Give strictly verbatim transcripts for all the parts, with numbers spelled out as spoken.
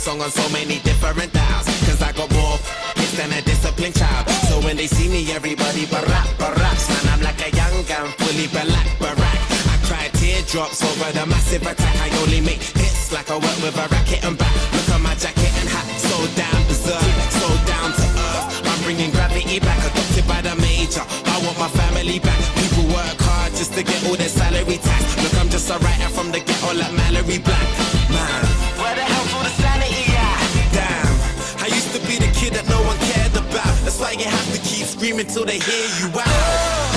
song on so many different dials. Cause I got more hits than a disciplined child. So when they see me, everybody barack, baracks. Man, I'm like a young gun, fully black, barack. I cry teardrops over the massive attack. I only make hits like I work with a racket and back. Look at my jacket and hat, so down berserk, so down to earth. I'm bringing gravity back, adopted by the major. I want my family back. People work hard just to get all their salary tax. Look, I'm just a writer from the ghetto like Mallory Black. Man, where the hell's all the sanity at? Damn, I used to be the kid that no one cared about. That's why you have to keep screaming till they hear you out.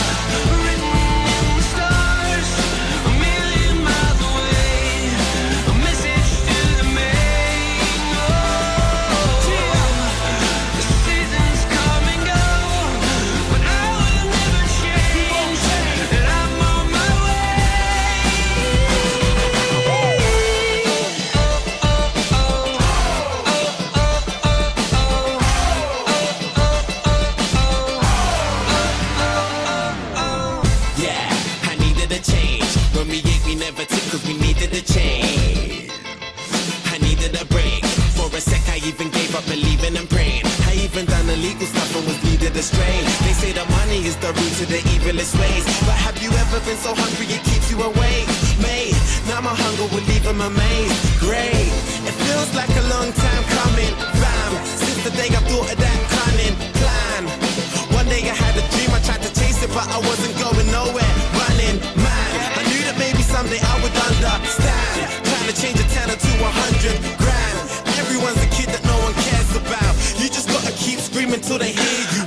Cause we needed a change. I needed a break. For a sec I even gave up believing and praying. I even done illegal stuff and was needed a strain. They say the money is the root to the evilest ways. But have you ever been so hungry it keeps you awake? Mate, now my hunger will leave them amazed. Great, it feels like a long time coming. Bam, since the day I thought of that cunning plan. One day I had a dream, I tried to chase it but I wasn't going nowhere. Running mad, I knew that maybe someday I would understand. Trying to change a tenner to a hundred grand. Everyone's a kid that no one cares about. You just gotta keep screaming till they hear you